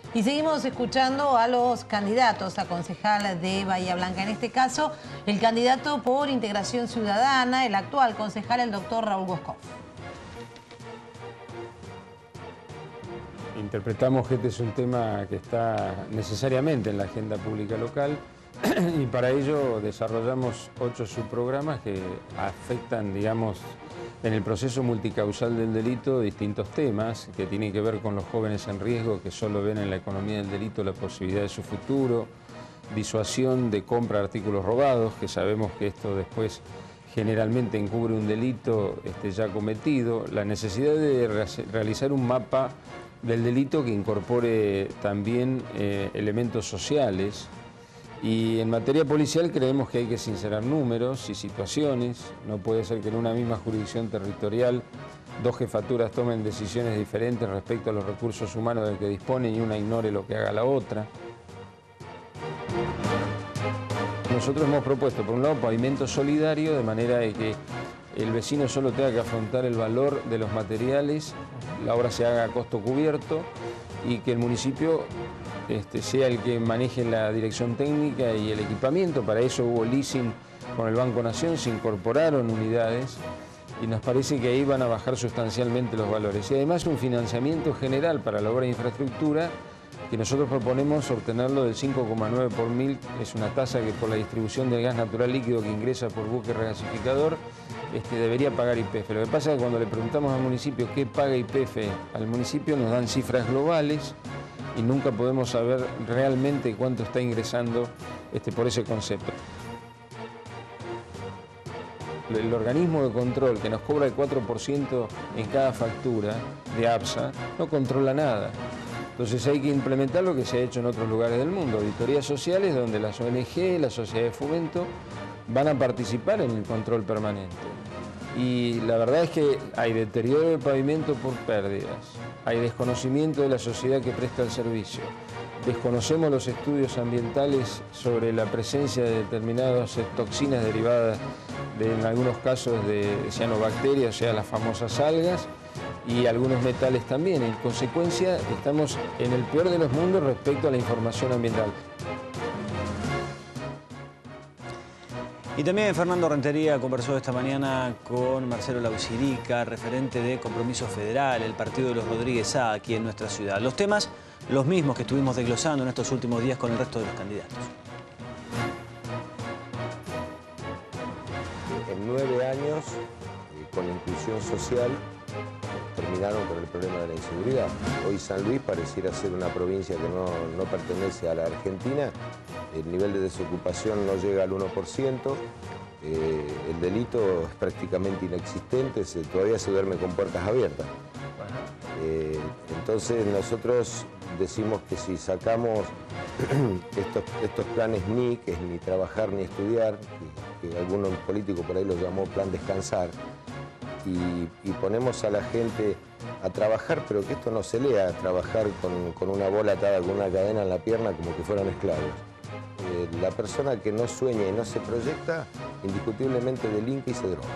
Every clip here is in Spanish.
Y seguimos escuchando a los candidatos a concejal de Bahía Blanca. En este caso, el candidato por Integración Ciudadana, el actual concejal, el doctor Raúl Boscoff. Interpretamos que este es un tema que está necesariamente en la agenda pública local y para ello desarrollamos 8 subprogramas que afectan, digamos, en el proceso multicausal del delito distintos temas que tienen que ver con los jóvenes en riesgo que solo ven en la economía del delito la posibilidad de su futuro, disuasión de compra de artículos robados, que sabemos que esto después generalmente encubre un delito ya cometido, la necesidad de realizar un mapa del delito que incorpore también elementos sociales. Y en materia policial creemos que hay que sincerar números y situaciones. No puede ser que en una misma jurisdicción territorial 2 jefaturas tomen decisiones diferentes respecto a los recursos humanos del que disponen y una ignore lo que haga la otra. Nosotros hemos propuesto, por un lado, pavimento solidario, de manera de que el vecino solo tenga que afrontar el valor de los materiales, la obra se haga a costo cubierto y que el municipio sea el que maneje la dirección técnica y el equipamiento. Para eso hubo leasing con el Banco Nación, se incorporaron unidades y nos parece que ahí van a bajar sustancialmente los valores. Y además un financiamiento general para la obra de infraestructura que nosotros proponemos obtenerlo del 5,9 por mil, es una tasa que por la distribución del gas natural líquido que ingresa por buque regasificador debería pagar YPF. Lo que pasa es que cuando le preguntamos al municipio qué paga YPF al municipio nos dan cifras globales y nunca podemos saber realmente cuánto está ingresando por ese concepto. El organismo de control que nos cobra el 4% en cada factura de ABSA no controla nada. Entonces hay que implementar lo que se ha hecho en otros lugares del mundo, auditorías sociales donde las ONG, las sociedades de fomento van a participar en el control permanente. Y la verdad es que hay deterioro del pavimento por pérdidas, hay desconocimiento de la sociedad que presta el servicio, desconocemos los estudios ambientales sobre la presencia de determinadas toxinas derivadas en algunos casos de cianobacterias, o sea, las famosas algas, y algunos metales también. En consecuencia, estamos en el peor de los mundos respecto a la información ambiental. Y también Fernando Rentería conversó esta mañana con Marcelo Lausirica, referente de Compromiso Federal, el partido de los Rodríguez Sá aquí en nuestra ciudad. Los temas, los mismos que estuvimos desglosando en estos últimos días con el resto de los candidatos. En 9 años, con la inclusión social, terminaron con el problema de la inseguridad. Hoy San Luis pareciera ser una provincia que no pertenece a la Argentina. El nivel de desocupación no llega al 1%, el delito es prácticamente inexistente, todavía se duerme con puertas abiertas. Entonces nosotros decimos que si sacamos estos planes NI, que es ni trabajar ni estudiar, que algunos políticos por ahí lo llamó plan descansar, y ponemos a la gente a trabajar, pero que esto no se lea, a trabajar con una bola atada con una cadena en la pierna como que fueran esclavos. La persona que no sueña y no se proyecta, indiscutiblemente delinque y se droga.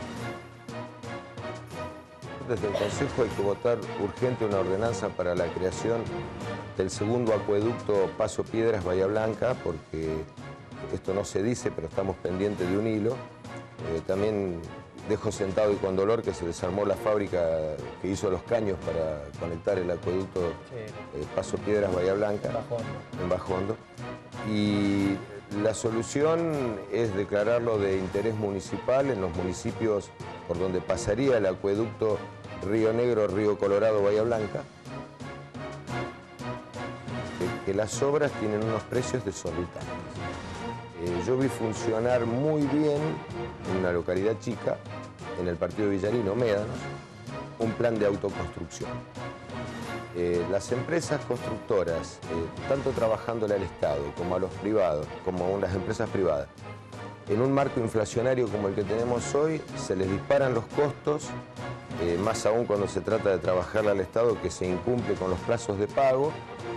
Desde el Consejo hay que votar urgente una ordenanza para la creación del segundo acueducto Paso Piedras Bahía Blanca, porque esto no se dice, pero estamos pendientes de un hilo. También dejo sentado y con dolor que se desarmó la fábrica que hizo los caños para conectar el acueducto Paso Piedras Bahía Blanca en Bajondo. Y la solución es declararlo de interés municipal en los municipios por donde pasaría el acueducto Río Negro, Río Colorado, Bahía Blanca, que las obras tienen unos precios desorbitantes. Yo vi funcionar muy bien en una localidad chica, en el partido de Villarino, Médanos, un plan de autoconstrucción. Las empresas constructoras, tanto trabajándole al Estado como a los privados, como a las empresas privadas, en un marco inflacionario como el que tenemos hoy, se les disparan los costos, más aún cuando se trata de trabajarle al Estado que se incumple con los plazos de pago,